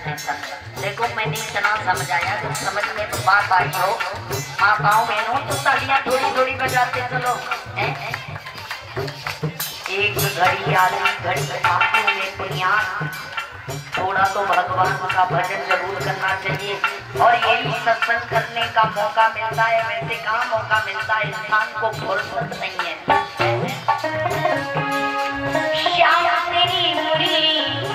Tension. देखो मैंने इतना समझ आया, तो समझ में तो बात आई हो माताओं बहनों, तो तालियां थोड़ी थोड़ी बजाते चलो। एक घड़ी आधी घड़ी आंखों में बुनियाद, थोड़ा तो भगवान का भजन जरूर करना चाहिए। और यही सत्संग करने का मौका मिलता है, वैसे कहाँ मौका मिलता है, इंसान को फुर्सत नहीं है। श्याम तेरी मुरली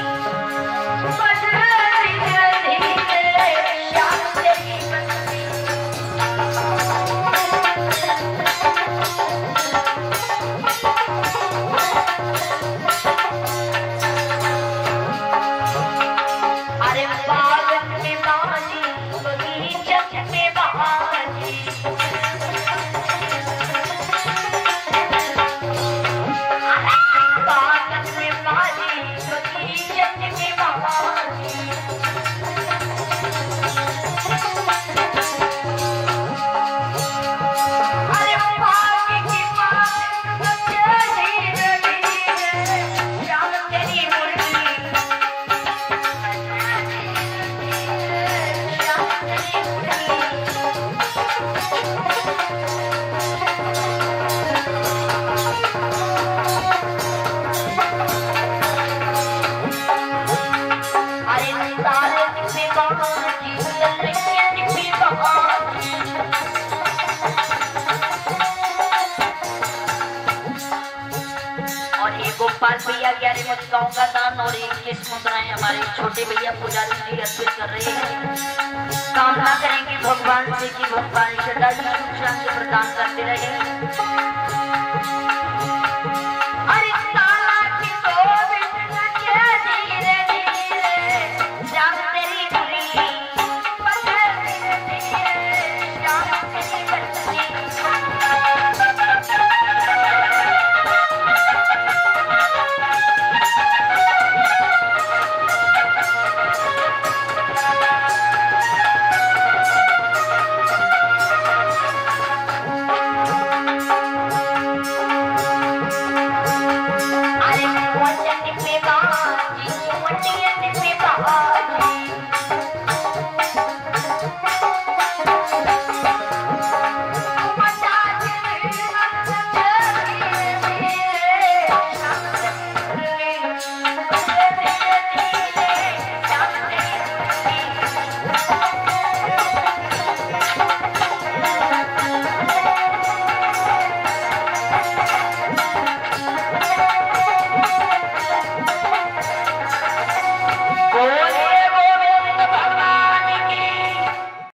गोपाल भैया ग्यारह मुद्राओं का दान और 21 मुद्राएं हमारे छोटे भैया पुजारी जी अर्पित कर रहे हैं। कामना करेंगे भगवान से कि भगवान सदा जी सुख शांति प्रदान करते रहे।